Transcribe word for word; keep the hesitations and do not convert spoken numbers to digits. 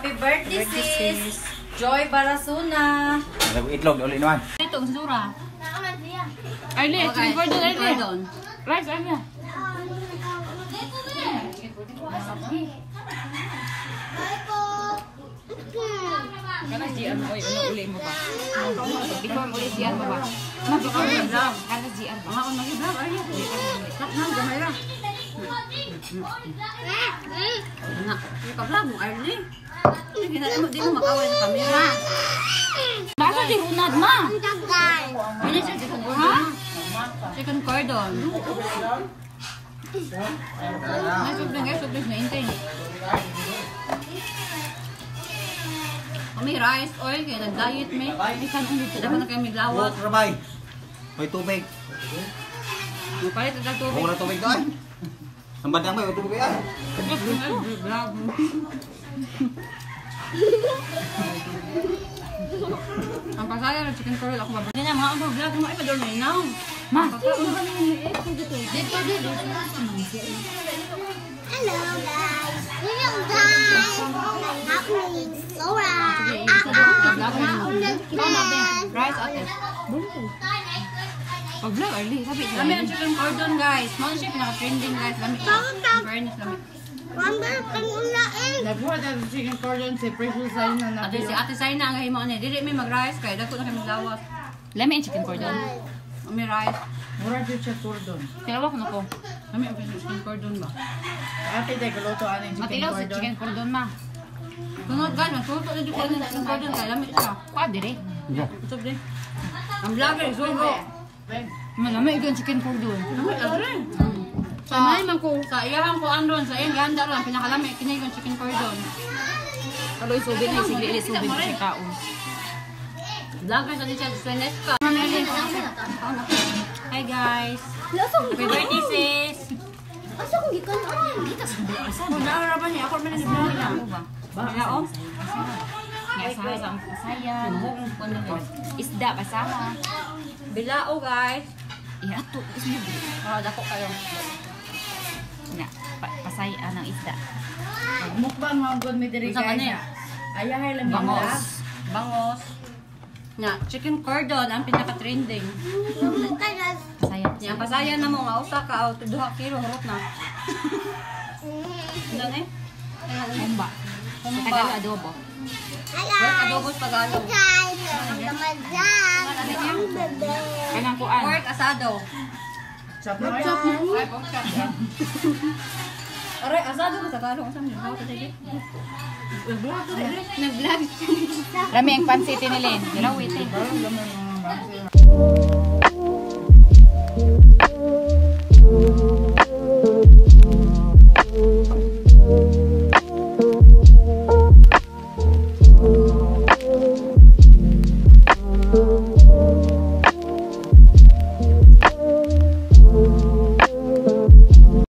Happy birthday, sis! Joy Barasuna! Itlog, ulit naman. Ito, ang sura. Arlie, chicken cordon, Arlie. Rice, Arlie. Kana G R mo, ano uli mo ba? Before mo uli G R mo ba? Before mo vlog. Kana G R mo. Mga unang vlog, Arlie. Tak nang gamay ra. Nak, ka vlog mo, Arlie. Hindi na mo, di mo makawal sa camera. Basta di runad, ma. Ini siya chicken cordon. Chicken cordon. May subling, guys, subling na intay. May rice oil, kaya nag-diet may. Ikan ulit, dapat na kayo may lawat. Oh, rabay. May tubig. Mapalit na tubig. Wala tubig doon. Ang bandang may tubig yan. Ang pasaya ng chicken curl ako babalik. Yan mga ano vlog mo ay padol na inaw. Ma, ano ba niyo dito dito? Dito dito. Hello guys. Hello guys. Happening Sora. Rice ate. Pag-vlog early, sabi ko. Kami ang chicken cordon guys. Mga siya pinaka-trending guys. Kami fairness kami. Wonder kung unain. Nabuhat ang chicken cordon si Precious Sign na Ate si Ate Sai na ang himo ani. Dili may mag-rice kay dako na kami lawas. Lami ang chicken cordon. Kami rice. Mura dito siya cordon. Tilawa ko nako. Kami ang chicken cordon ba? Ate, tayo kaluto ano yung chicken Matilaw sa cordon. chicken cordon ma. Tunod guys, magtuto na dito ang chicken cordon kay lami siya. Pa dire. Usab din. Ang vlogger sugo. Malami yung chicken cordon. Lami adre. Sa may man ko sa iyahan ko andon sa iyang ganda lang pinakalami kini yung chicken cordon. Kaloy subin ay sigli ili subin sa kaon. Vlogger sa siya sa next ka. Hi guys. Happy birthday sis. Asa kung gikan on? Kita sa asa. Wala ra ba niya ako man ni vlog na ako ba? Wala oh. Saya sa saya. Isda basaha. Bilao guys. Iya to isda. Ah dako kayo. Na, pasaya ng isda. Mukbang mga good me diri guys. Ayahay lang yung Bangos. Bangos. Na, chicken cordon ang pinaka-trending. Pasaya. Yan, pasaya na mo nga. Usa ka, o, duha kilo, hurot na. Ano eh? Humba. Humba. Tagalog adobo. Pork adobo sa Tagalog. Guys, Ramadan. Kanang kuan. Pork asado. chop na Chop na. Ay, pork chop. Aray, asado sa Tagalog. Saan yun? Bakit ito? Nag-vlog. Rami ang pansit ni Len. Hello, waiting.